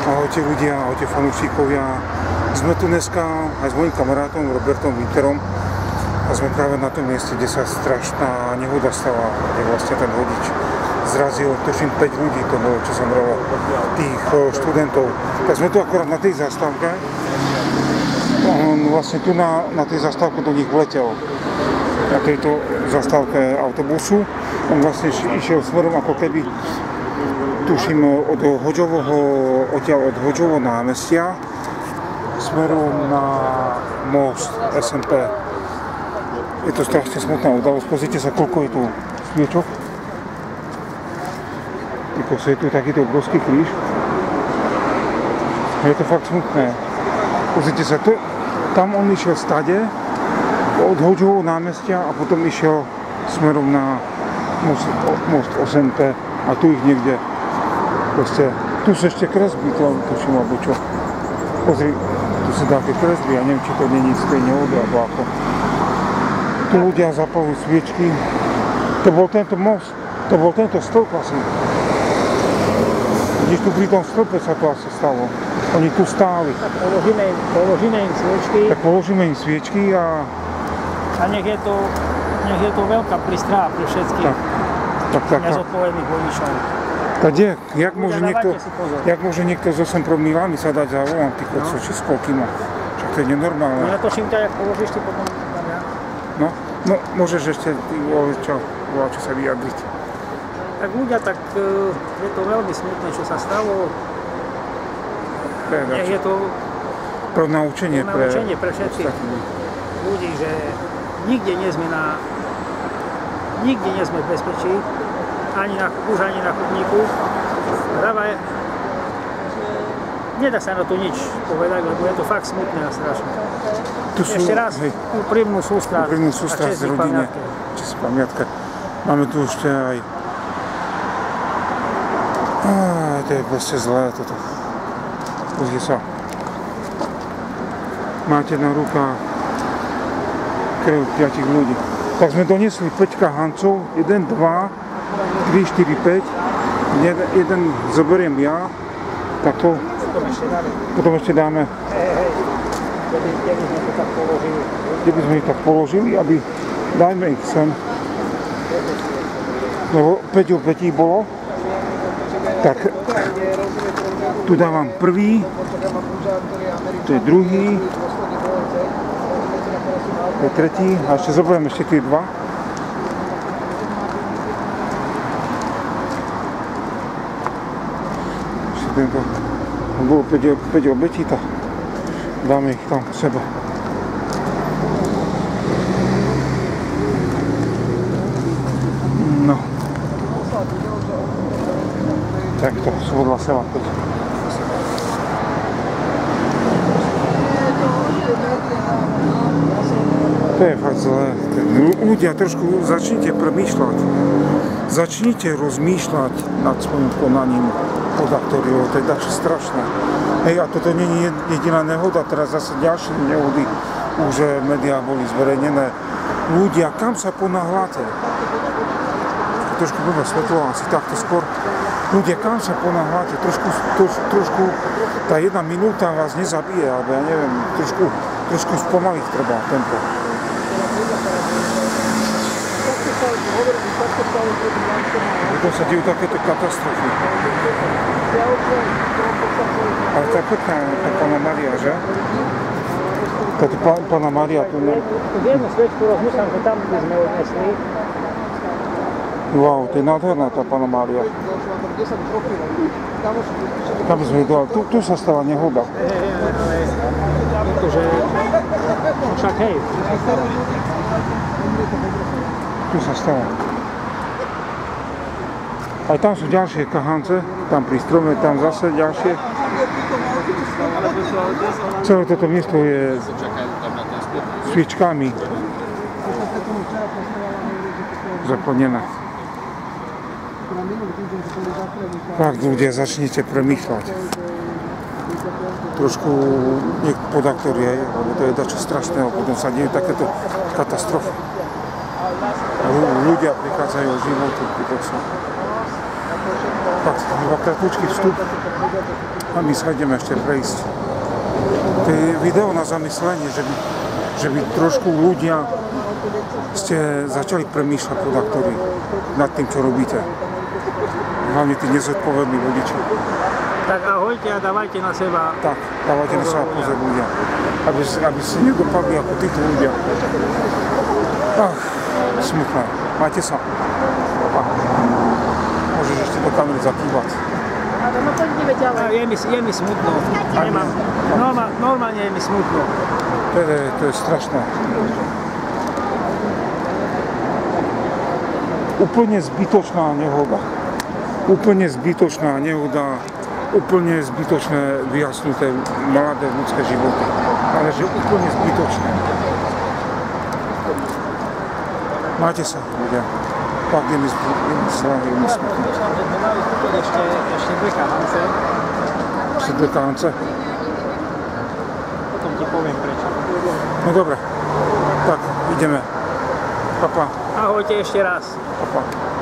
Ahojte ľudia, ahojte fanúšikovia. Sme tu dneska aj s mojím kamarátom Robertom Winterom a sme práve na tom mieste, kde sa strašná nehoda stala, kde vlastne ten vodič zrazil, tuším 5 ľudí, to bolo, čo zomrelo, tých študentov. Tak sme tu akorát na tej zastávke. On vlastne tu na tej zastávke do nich vletel. Na tejto zastávke autobusu. On vlastne išiel smerom ako keby, tuším, od Hodžovho námestia smerom na most SMP. Je to strašne smutná udalosť. Pozrite sa, koľko je tu sviečok. Je tu takýto obrovský kríž. Je to fakt smutné. Pozrite sa, tam on išiel stade od Hodžovho námestia a potom išiel smerom na most SMP a tu ich niekde proste, tu sa ešte kresby, to tuším, alebo čo. Pozri, tu sa dá tie kresby, ja neviem, či to není z tej nehody, alebo ako. Tu ľudia zapalujú sviečky. To bol tento most, to bol tento stĺp asi. Vidíš, tu pri tom stĺpe sa to asi stalo. Oni tu stáli. Tak položíme im sviečky. Tak položíme im sviečky a nech je to veľká prístrá pre všetkých nezodpovedných vodičov. Takže, jak môže niekto so 8 promilami sa dať za volant, ty chodco, či s koľkým? Však to je nenormálne. No natočím ťa, jak položíš, ty potom tam ja. No, môžeš ešte, čo sa vyjadriť. Tak ľudia, je to veľmi smutné, čo sa stalo. Nech je to naučenie pre všetkých ľudí, že nikde nie sme v bezpečí, ani na chodníku. Nedá sa na to nič povedať, lebo je to fakt smutné a strašné. Ešte raz úprimnú sústrasť a čestný pamiatke. Čestný pamiatke. Máme tu ešte aj... to je proste zlé toto. Pozrite sa. Máte na rukách krv 5 ľudí. Tak sme donesli 5 hancov, 1, 2, 3, 4, 5, jeden zoberiem ja, tak to potom ešte dáme. Kde by sme ich tak položili, dajme ich sem, lebo 5 obetí bolo, tak tu dávam prvý, to je druhý, to je tretí a ešte zoberiem ešte tie dva. Tento bolo 5 obetí, tak dáme ich tam k sebe. No. Takto, sú vedľa seba teď. To je fakt zlé. Ľudia, trošku začnite premýšľať. Začnite rozmýšľať nad svojím konaním podaktoriou, to je dačo strašné. Hej, a toto nie je jediná nehoda, teraz zase ďalšie nehody už médiá boli zverejnené. Ľudia, kam sa ponáhľate? Trošku blbé svetlo, asi takto skôr. Ľudia, kam sa ponáhľate? Trošku, tá 1 minúta vás nezabije, alebo ja neviem, trošku spomaliť treba tempo. To sa dejú takéto katastrofy. Ale to je pekná Panna Mária, že? Táto Panna Mária tu... Jednu sviečku rozmýšľam, že tam by sme odnesli. Wow, to je nádherná tá Panna Mária. Tam by sme dali. Tu sa stala nehoda. Pretože... Však hej. Tu sa stalo. Aj tam sú ďalšie kahance, tam pri strome, tam zase ďalšie. Celé toto miesto je sviečkami zaplnené. Tak ľudia, začnite premýšľať. Trošku podaktorie, lebo to je dačo strašného, potom sa dejú takéto katastrofy. Ľudia prichádzajú o životu. Tak, iba kratučký vstup a my sa ideme ešte prejsť. To je video na zamyslenie, že by trošku ľudia ste začali premýšľať podaktori nad tým, čo robíte. Hlavne tí nezodpovední vodiči. Tak ahojte a dávajte na seba. Tak, dávajte na seba pozor ľudia. Aby ste nedopadli ako títo ľudia. Ach, smutné. Majte sa. Môžeš ešte do kamery zakývať. No poďme ďalej. Je mi smutno. Normálne je mi smutno. To je strašné. Úplne zbytočná nehoda. Úplne zbytočná nehoda. Úplne zbytočné vyjasnuté mladé ľudské životy. Ale že úplne zbytočné. Máte sa, ľudia. Tak je mi smutný. Ešte dve kahance. Ešte dve kahance? Potom ti poviem prečo. No dobre. Tak, ideme. Papa. Ahojte ešte raz. Papa.